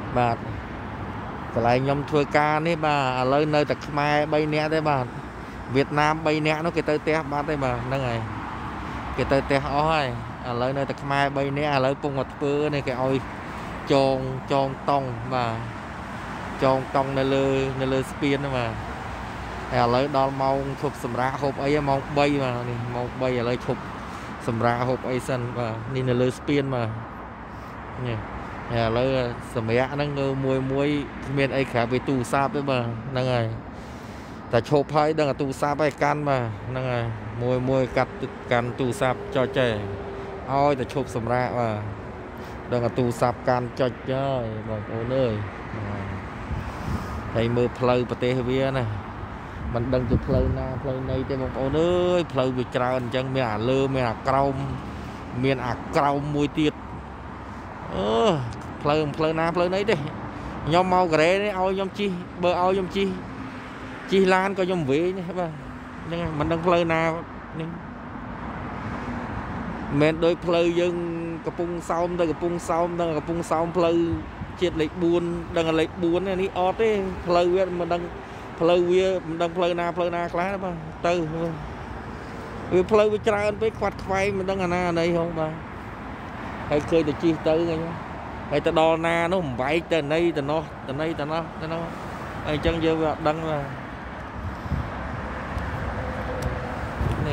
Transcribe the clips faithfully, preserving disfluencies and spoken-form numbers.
បាទកន្លែងខ្ញុំធ្វើការនេះបាទឥឡូវនៅតែខ្មែរបីនាក់ទេបាទវៀតណាមបីនាក់នោះគេទៅផ្ទះបាត់ទេបាទហ្នឹងហើយគេទៅផ្ទះអស់ហើយឥឡូវនៅតែខ្មែរបីនាក់ឥឡូវពងមកធ្វើនេះគេឲ្យចងចងតង់បាទចងតង់នៅលើនៅលើស្ពានហ្នឹងបាទហើយឥឡូវដល់ម៉ោងឈប់សម្រាកហូបអីម៉ោងបីបាទនេះម៉ោងបីឥឡូវឈប់សម្រាកហូបអីសិនបាទនេះនៅលើស្ពានបាទនេះឥឡូវសម្រាប់ហ្នឹងងើមួយមួយគ្មានអីក្រៅពីទូរស័ព្ទទេបាទហ្នឹងហើយតែឈប់ហើយដឹងទូរស័ព្ទឲ្យកាន់បាទហ្នឹងហើយមួយមួយកាត់កាន់ទូរស័ព្ទចុចចេះឲ្យតែឈប់សម្រាកបាទដឹងទូរស័ព្ទកាន់ចុចហើយបងប្អូនអើយហើយមើលផ្លូវប្រទេសវាណាមិនដឹងជាផ្លូវណាផ្លូវណីទេបងប្អូនអើយផ្លូវវាច្រើនអញ្ចឹងមានអាលើមានអាក្រោមមានអាក្រោមមួយទៀតអឺផ្លូវផ្លូវណាផ្លូវណីទេខ្ញុំមកកូរ៉េនេះឲ្យខ្ញុំជិះបើឲ្យខ្ញុំជិះជិះឡានក៏ខ្ញុំវិញនេះបាទហ្នឹងមិនដឹងផ្លូវណានេះមិនដូចផ្លូវយើងកំពង់សោមទៅកំពង់សោមដល់កំពង់សោមផ្លូវជាតិលេខបួនដឹងលេខបួននេះអត់ទេផ្លូវវាមិនដឹងផ្លូវវាមិនដឹងផ្លូវណាផ្លូវណាខ្លះបាទទៅវាផ្លូវវាច្រើនពេកខ្វាត់ខ្វែងមិនដឹងអាណាណីហងបាទហើយឃើញតែជិះទៅហ្នឹងហើយទៅដល់ណានោះមិនបែកទៅណីទៅនោះទៅណីទៅនោះទៅនោះហើយអញ្ចឹងយើងវាអត់ដឹងបាទនេះ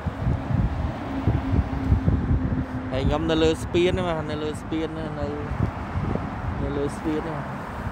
ហើយខ្ញុំនៅលើស្ពានបាទនៅលើស្ពាននៅនៅលើស្ពានហ្នឹង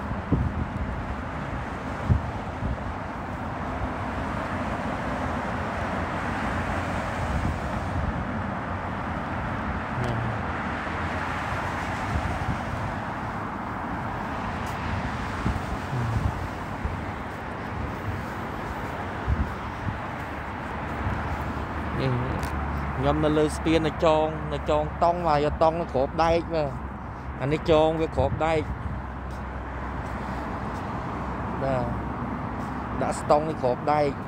ខ្ញុំនៅលើស្ពាននៅចងនៅចងតង់ហើយតង់nóគ្របដែកបាទអានេះចងវាគ្របដែកបាទដាក់ស្តង់នេះគ្របដែក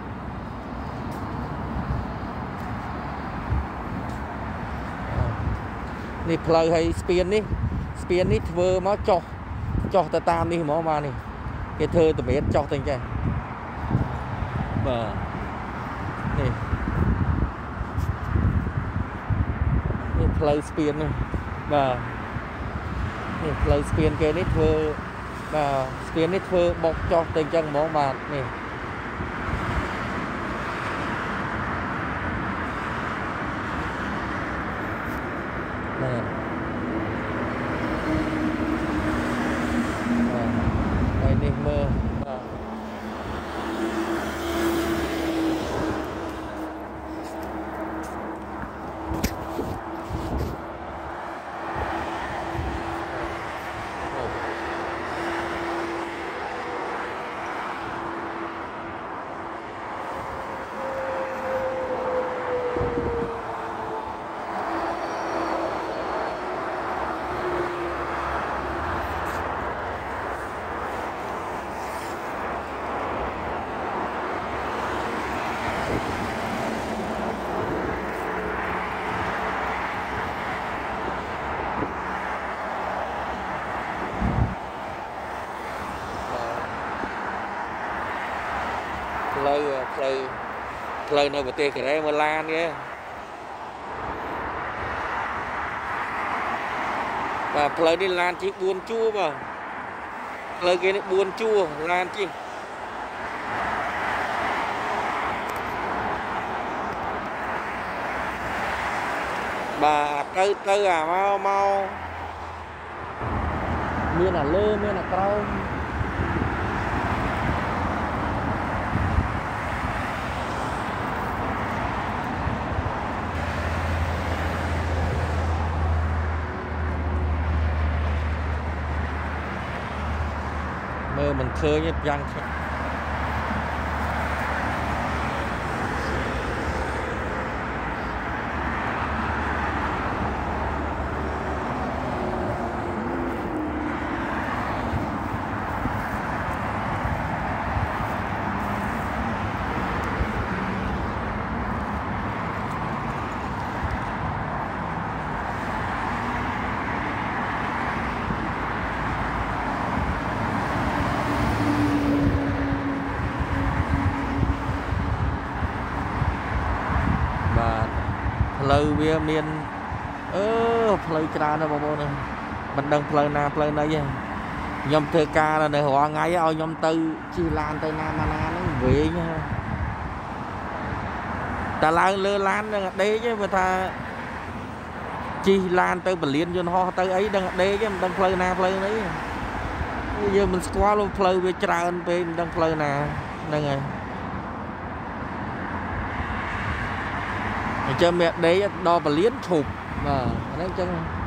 នេះផ្លូវឲ្យស្ពាននេះស្ពាននេះធ្វើមកចុះចុះទៅតាមនេះហ្មងបាទនេះគេធ្វើតម្រៀតចុះទៅអញ្ចឹងបាទនេះផ្លូវស្ពាននេះបាទនេះផ្លូវស្ពានគេនេះធ្វើបាទស្ពាននេះធ្វើបុកចុះទៅអញ្ចឹងហ្មងបាទនេះបាទហើយនេះមើលបាទផ្លូវផ្លូវផ្លូវនៅប្រទេសកូរ៉េមើលឡានគេបាទផ្លូវនេះឡានជិះបួនជួរបាទផ្លូវគេនេះបួនជួរឡានជិះបាទទៅទៅអាមកមកមានអាលើមានអាក្រោមមើលមិនឃើញយ៉ាង lưu về miền ơ lưu ra nó bao nhiêu mình đang lưu na lưu này vậy nhom thơ ca là này họ ngay ao nhom tư chi lan tây nam mana nó về nha ta lan lơ lan đấy chứ mà ta chi lan tới Berlin cho nó tới ấy đang đây chứ đang phơi na phơi đấy giờ mình qua luôn phơi về tràn về đang phơi nè đang rồi cho mẹ đấy đo Berlin chụp mà nó chân